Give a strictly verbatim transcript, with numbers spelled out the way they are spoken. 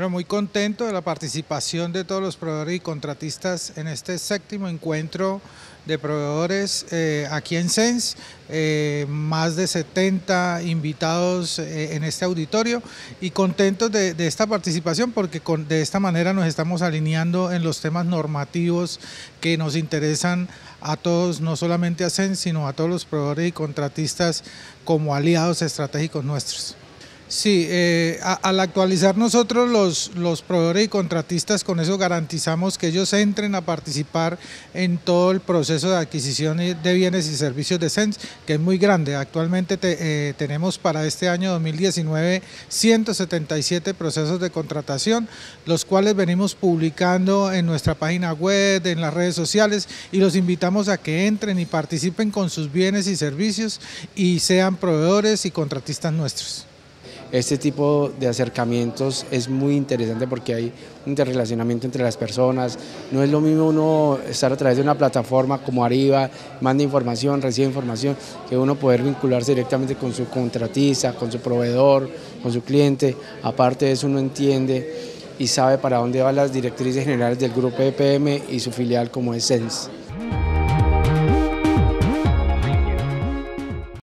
primero, muy contento de la participación de todos los proveedores y contratistas en este séptimo encuentro de proveedores eh, aquí en Sens, eh, más de setenta invitados eh, en este auditorio y contentos de, de esta participación porque con, de esta manera nos estamos alineando en los temas normativos que nos interesan a todos, no solamente a Sens, sino a todos los proveedores y contratistas como aliados estratégicos nuestros. Sí, eh, a, al actualizar nosotros los, los proveedores y contratistas, con eso garantizamos que ellos entren a participar en todo el proceso de adquisición de bienes y servicios de Sens, que es muy grande. Actualmente te, eh, tenemos para este año dos mil diecinueve ciento setenta y siete procesos de contratación, los cuales venimos publicando en nuestra página web, en las redes sociales, y los invitamos a que entren y participen con sus bienes y servicios y sean proveedores y contratistas nuestros. Este tipo de acercamientos es muy interesante porque hay un interrelacionamiento entre las personas. No es lo mismo uno estar a través de una plataforma como Ariba, manda información, recibe información, que uno poder vincularse directamente con su contratista, con su proveedor, con su cliente. Aparte de eso, uno entiende y sabe para dónde van las directrices generales del grupo E P M y su filial como es Sens.